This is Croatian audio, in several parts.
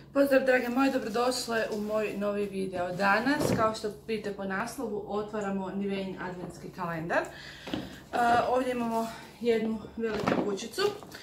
Pozdrav drage moje, dobrodošle u moj novi video. Danas, kao što vidite po naslovu, otvaramo Nivein adventski kalendar. Ovdje imamo jednu veliku kućicu.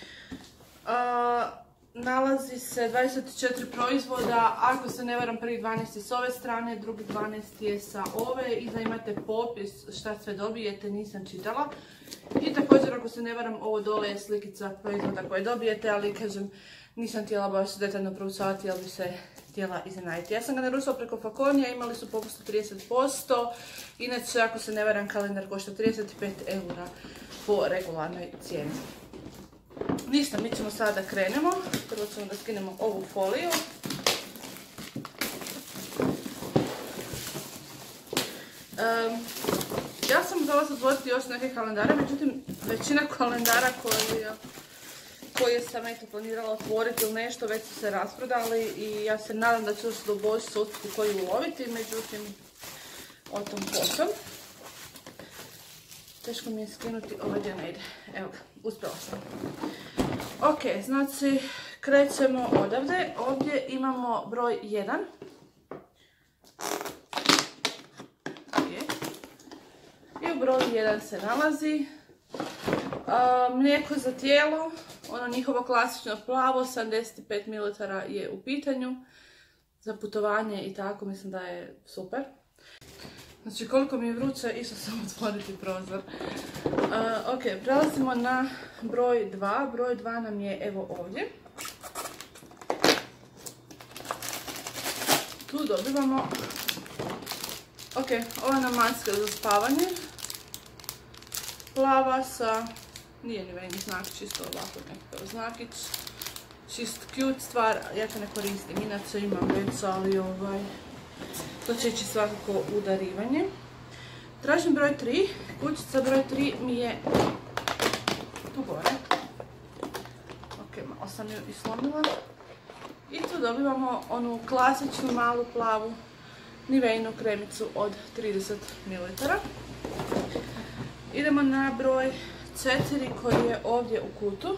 Nalazi se 24 proizvoda, ako se ne varam prvi 12 je s ove strane, drugi 12 je sa ove. Iza imate popis šta sve dobijete, nisam čitala. I također, ako se ne varam, ovo dole je slikica proizvoda koje dobijete, ali kažem, nisam htjela baš detaljno proučavati, jer bi se htjela iznenaditi. Ja sam ga naručila preko Fakonija, imali su popust 30%. Inače, ako se ne varam, kalendar košta 35 € po regularnoj cijeni. Ništa, mi ćemo sada krenemo. Prvo ćemo da skinemo ovu foliju. Ja sam htjela se otvoriti još neke kalendare, međutim, većina kalendara koje sam planirala otvoriti ili nešto, već su se rasprodali i ja se nadam da ću još do Božića uspjeti koji uloviti, međutim, o tom potom. Teško mi je skinuti, ovaj dio ne ide. Evo ga, uspjela sam. Ok, znači krećemo odavde. Ovdje imamo broj 1. I u broju 1 se nalazi mlijeko za tijelo, ono njihovo klasično plavo, 75 ml je u pitanju. Za putovanje i tako, mislim da je super. Znači, koliko mi je vruće, išla sam otvoriti prozor. Ok, prelazimo na broj 2. Broj 2 nam je evo ovdje. Tu dobivamo... Ok, ova nam maska za spavanje. Plava sa... Nije ni meni znak, čisto ovako nekakav znakić. Čist cute stvar, ja to ne koristim, inače imam već, ali to će ići svakako u darivanje. Tražim broj 3, kućica broj 3 mi je tu gore. Ok, malo sam ju islomila. I tu dobivamo onu klasičnu malu plavu Niveinu kremicu od 30 ml. Idemo na broj 4 koji je ovdje u kutu.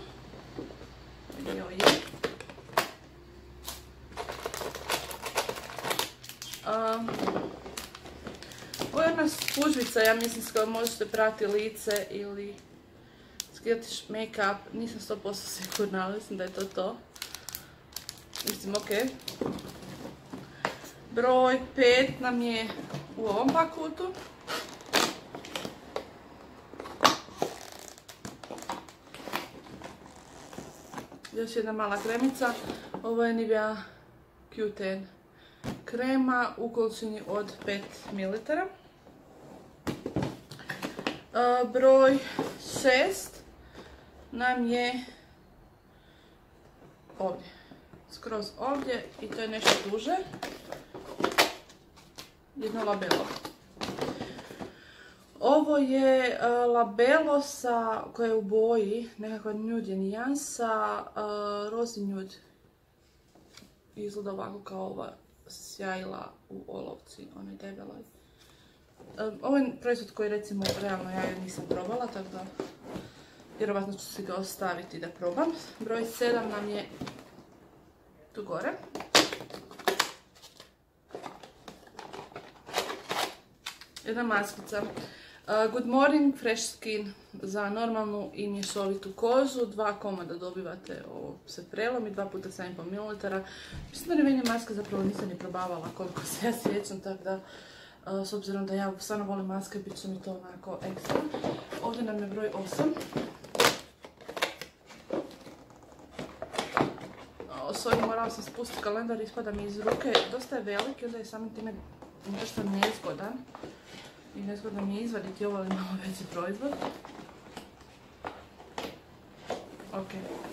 Ovo je jedna spužvica, ja mislim, s kojom možete prati lice ili skidati make-up. Nisam 100% sigurna, ali mislim da je to to. Mislim, ok. Broj 5 nam je u ovom pakutu. Još jedna mala kremica. Ovo je Nivea Q10 krema u količini od 5 ml. Broj 6 nam je ovdje. Skroz ovdje i to je nešto duže. Jedno labelo. Ovo je labelo koje je u boji, nekakva nude nijansa, rozi nude. Izgleda ovako kao ova sjajila u olovci, onaj debeloj. Ovo je proizvod koji, recimo, realno ja nisam probala, tako da vjerovatno ću si ga ostaviti da probam. Broj 7 nam je tu gore. Jedna maskica. Good Morning Fresh Skin za normalnu i mješovitu kožu. 2 komada dobivate, ovo se prelomi, 2 puta 7,5 ml. Mislim da Niveina maska zapravo nisam ni probavala koliko se ja sjećam, tako da s obzirom da ja stvarno volim maske, bit će mi to onako ekstra. Ovdje nam je broj 8. Sorry, morala sam spustiti kalendar, ispada mi iz ruke. Dosta je velik i onda je samim time nešto nezgodan. I nezgodno mi je izvaditi ovo, ali malo veći proizvod. Ok.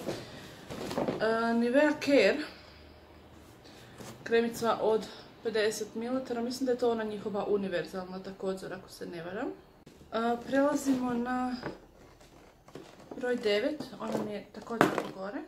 Nivea Care. Kremica od 50 ml. Mislim da je to ona njihova univerzalna također, ako se ne varam. Prelazimo na broj 9. Ona mi je također tu gore.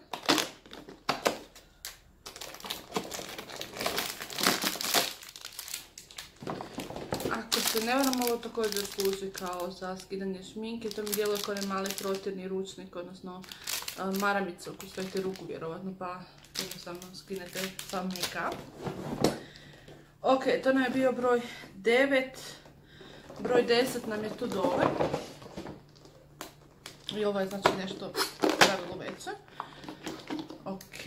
Se ne varam, ovo također služi kao za skidanje šminke. To mi djeluje kao mali protirni ručnik, odnosno maramicu ako stavite ruku vjerovatno, pa jednostavno skinete sam make-up. Ok, to nam je bio broj 9. Broj 10 nam je tu dole. I ovo je znači nešto pravilo veće. Ok,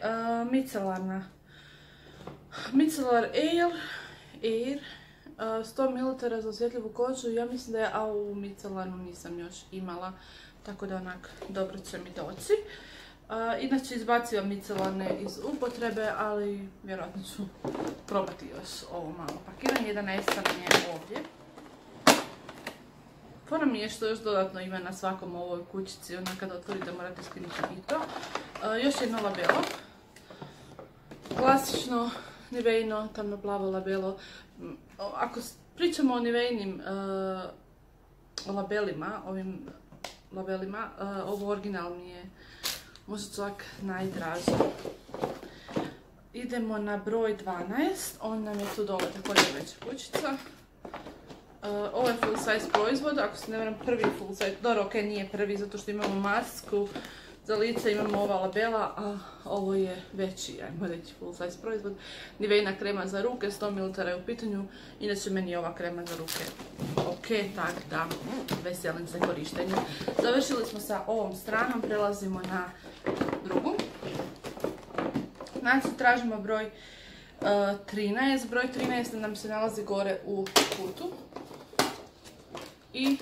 Micellar Air 100 ml za osjetljivu kožu. Ja mislim da je u Micellanu nisam još imala, tako da onak dobro će mi doći. Inače izbacivam Micellane iz upotrebe, ali vjerojatno ću probati još ovo malo pakiranje. Jedan estan je ovdje. Fora mi je što još dodatno ima na svakom ovoj kućici, onda kada otvorite morate skinuti i to. Još jedno labelo. Klasično Niveino tamno plavo labelo. Ako pričamo o Niveinim labelima, ovo original mi je možda čak najdraži. Idemo na broj 12, on nam je tu dole također veća kućica. Ovo je full size proizvod, ako se ne varam prvi full size, dobro ok nije prvi zato što imamo masku za lice, imamo ova labela, a ovo je veći, ajmo reći full size proizvod. Niveina krema za ruke, 100 ml je u pitanju, inače meni je ova krema za ruke ok, tak da veselim se korištenju. Završili smo sa ovom stranom, prelazimo na drugu. Znači tražimo broj 13, broj 13 nam se nalazi gore u kutu. I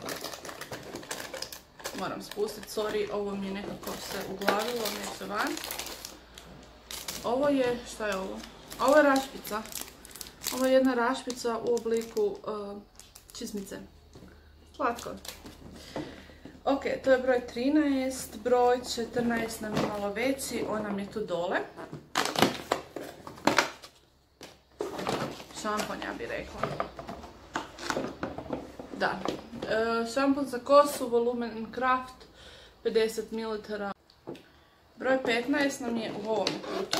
moram spustiti, sorry, ovo mi je nekako se uglavilo, neće van. Ovo je, šta je ovo? Ovo je rašpica. Ovo je jedna rašpica u obliku čizmice. Slatko. Ok, to je broj 13, broj 14 nam je malo veći, on nam je tu dole. Šampon, ja bih rekla. Da. Šampon za kosu, volumen Kraft, 50 ml. Broj 15 nam je u ovom kutu.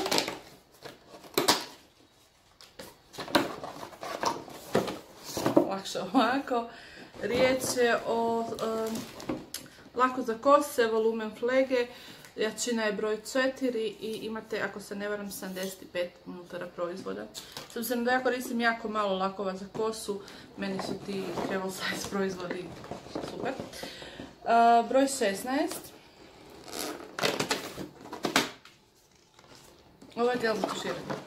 Lakše ovako. Riječ je o lako za kose, volumen Flege, jačina je broj 4 i imate, ako se ne varam, 75 ml proizvoda. S obzirom da ja koristim jako malo lakova za kosu, meni su ti travel size proizvodi super. Broj 16. Ovo je gel za tuširanje.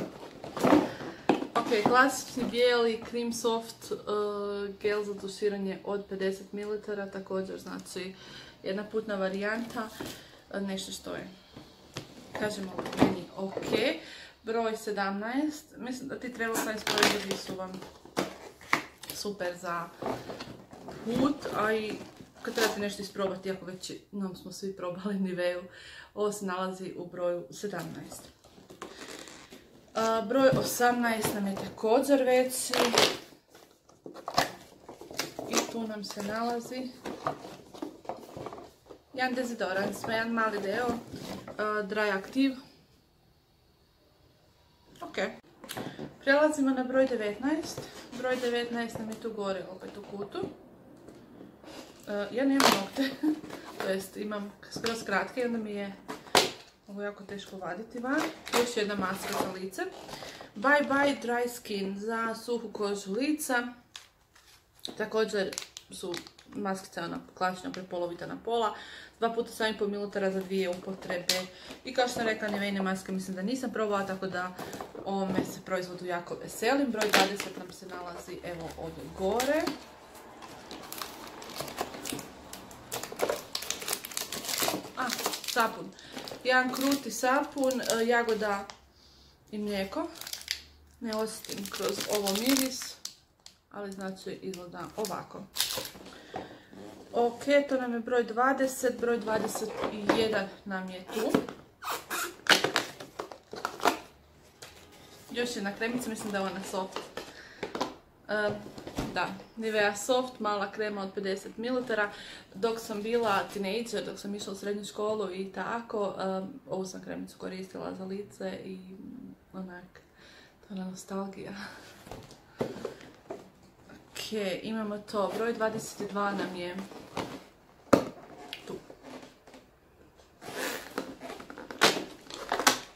Ok, klasični bijeli Cream Soft gel za tuširanje od 50 ml, također znači jedna putna varijanta, nešto što je, kažemo meni ok. Broj 17, mislim da ti travel size proizvodi su vam super za put, a i kad trebate nešto isprobati, ako već nam smo svi probali Niveu, ovo se nalazi u broju 17. Broj 18 nam je također veći i tu nam se nalazi jedan dezodorans, jedan mali deo, Dry Active. Ok. Prelazimo na broj 19. Broj 19 nam je tu gore, opet u kutu. Ja nemam nokte, to jest imam skroz kratke i onda mi je ovo jako teško vaditi van. Još jedna maska za lice. Bye Bye Dry Skin za suhu kožu lica. Također su maskice klasično prepolovita na pola. 2 puta 7,5 ml za 2 upotrebe. I kao što sam rekla, Niveine maske mislim da nisam probala, tako da ovome se proizvodu jako veselim. Broj 20 nam se nalazi evo ovdje gore. Sapun. Jedan kruti sapun, jagoda i mlijeko. Ne osjetim kroz ovo miris, ali znači izgleda ovako. Ok, to nam je broj 20, broj 21 nam je tu. Još jedna kremica, mislim da je ona soft. Da, Nivea Soft, mala krema od 50 ml. Dok sam bila teenager, dok sam išla u srednju školu i tako, ovu sam kremicu koristila za lice i onak, to je nostalgija. Ok, imamo to, broj 22 nam je tu.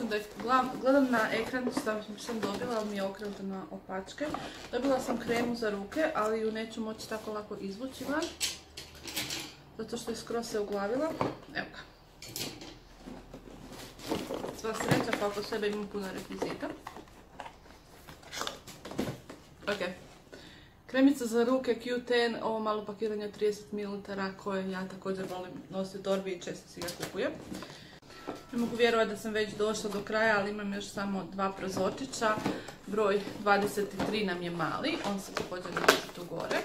odlučim da gledam na ekran što sam dobila, ali mi je okrenuto na opačke. Dobila sam kremu za ruke, ali ju neću moći tako lako izvući van. Zato što je skroz se uglavila. Evo ga. Sva sreća, pa oko sebe imam puno rekvizita. Ok. Kremica za ruke Q10, ovo malo pakiranje od 30 ml koje ja također volim nositi u torbi i često si ga kupujem. Ne mogu vjerovati da sam već došla do kraja, ali imam još samo 2 prozorčića. Broj 23 nam je mali, on se također nalazi tu gore.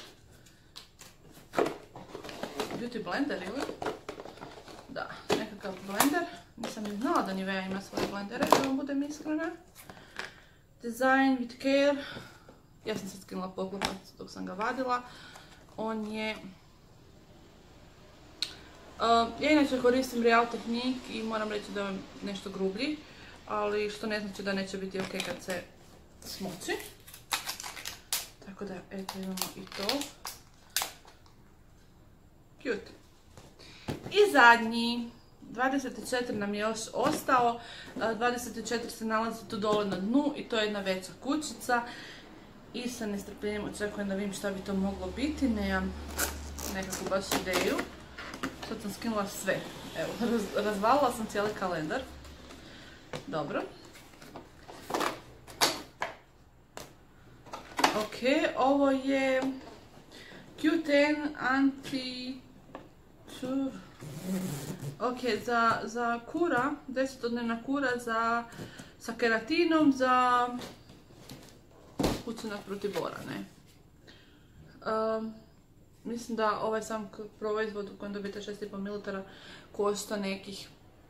Beauty blender ili? Da, nekakav blender. Nisam ni znala da Nivea ima svoje blendere, da vam budem iskrena. Design with care. Ja sam sad skinula poklopac dok sam ga vadila. On je... ja inače koristim Real Technique i moram reći da je nešto grublji, ali što ne znači da neće biti ok kad se smoči. Tako da, eto, imamo i to. Cute. I zadnji, 24 nam je još ostao. 24 se nalazi tu dole na dnu i to je jedna veća kućica. I sa nestrpljenjem očekujem da vidim šta bi to moglo biti, nemam nekakvu baš ideju. Sad sam skinula sve. Evo, razvalila sam cijeli kalendar. Dobro. Ok, ovo je Q10 Anti... Ok, za kura, 10-dnevna kura sa keratinom za učinak protiv bora, ne. Mislim da ovaj sam proizvod u kojem dobijete 6,5 ml košta nekih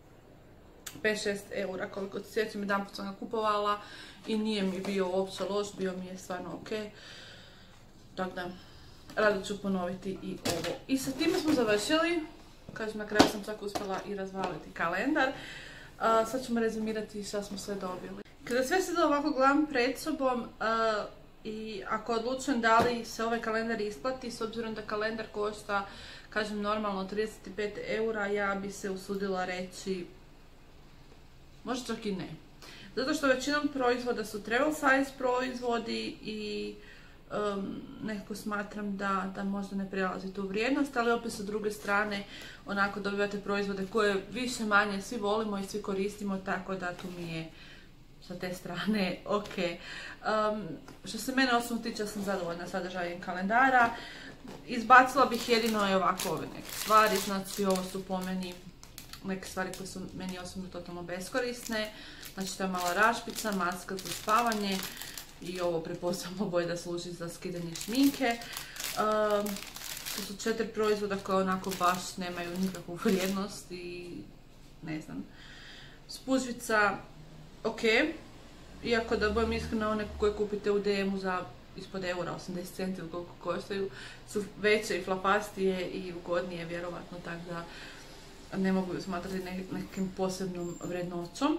5-6 eura, koliko se sjećam, jedan put sam ga kupovala i nije mi bio uopće loš, bio mi je stvarno ok. Tako da, rado ću ponoviti i ovo. I sa time smo završili. Kažem, na kraju sam čak uspjela i razvaliti kalendar. Sad ćemo rezimirati šta smo sve dobili. Kada sve sada ovako gledam pred sobom i ako odlučujem da li se ovaj kalendar isplati, s obzirom da kalendar košta, kažem, normalno 35 eura, ja bi se usudila reći možda čak i ne. Zato što većinom proizvoda su travel size proizvodi i nekako smatram da možda ne prelazi tu vrijednost, ali opet sa druge strane onako dobivate proizvode koje više manje svi volimo i svi koristimo, tako da tu mi je sa te strane ok. Što se mene osobno tiče, sam zadovoljna sadržajem kalendara. Izbacila bih jedino i ovako ove neke stvari, znači ovo su po meni neke stvari koje su meni osobno totalno beskorisne. Znači to je mala rašpica, maska za spavanje i ovo pretpostavljamo boje da služi za skidanje šminke. To su 4 proizvoda koje onako baš nemaju nikakvu vrijednost i ne znam. Spužvica ok, iako da budem iskrena, one koje kupite u DM-u za ispod eura, 80 centi ili koliko koštaju, su veće i flapastije i ugodnije vjerovatno, tako da ne mogu smatrati nekim posebnom vrednoćom.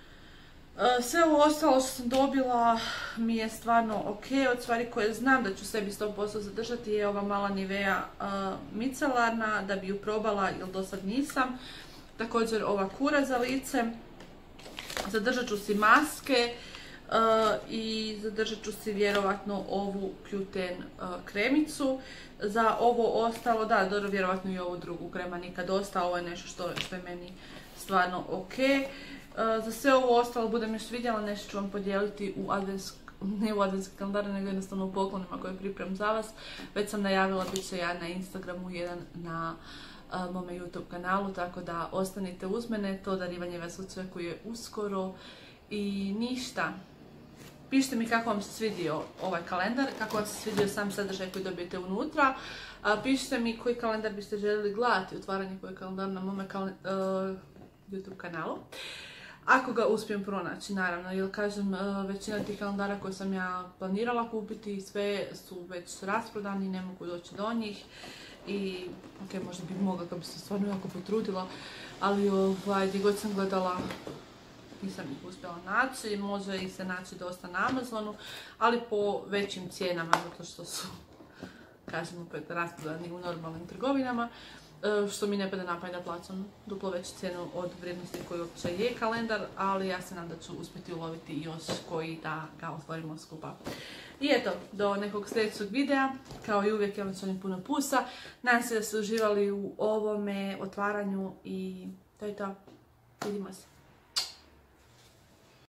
Sve ovo ostalo što sam dobila mi je stvarno ok. Od stvari koje znam da ću sebi 100% zadržati je ova mala Nivea micelarna, da bi ju probala jer do sad nisam. Također ova kura za lice. Zadržat ću si maske i zadržat ću si vjerovatno ovu Q10 kremicu. Za ovo ostalo, da, dobro, vjerovatno i ovu drugu krema nikad dosta, ovo je nešto što je meni stvarno ok. Za sve ovo ostalo budem još vidjela, nešto ću vam podijeliti ne u adventski kalendar, nego jednostavno u poklonima koje pripremam za vas. Već sam najavila, bit će jedan na Instagramu, jedan na mome YouTube kanalu, tako da ostanite uz mene, to darivanje vas očekuje uskoro. I ništa, pišite mi kako vam se svidio ovaj kalendar, kako vam se svidio sam sadržaj koji dobijete unutra. Pišite mi koji kalendar biste željeli gledati, otvaranje koji kalendar na mome YouTube kanalu. Ako ga uspijem pronaći, naravno, jer kažem, većina tih kalendara koje sam ja planirala kupiti, sve su već rasprodani, ne mogu doći do njih. I, ok, možda bih mogla kad bi se stvarno jako potrudila, ali gdje god sam gledala nisam ih uspjela naći. Može ih se naći dosta na Amazonu, ali po većim cijenama, zato što su, kažem, opet rasprodani u normalnim trgovinama. što mi ne pada na pamet da plaćam duplo veću cijenu od vrijednosti koji uopće je kalendar, ali ja se nadam da ću uspjeti uloviti još koji da ga otvorimo skupa. I eto, do nekog sljedećeg videa, kao i uvijek, ja vam želim puno plusa. Nadam se da ste uživali u ovome otvaranju i to je to. Vidimo se.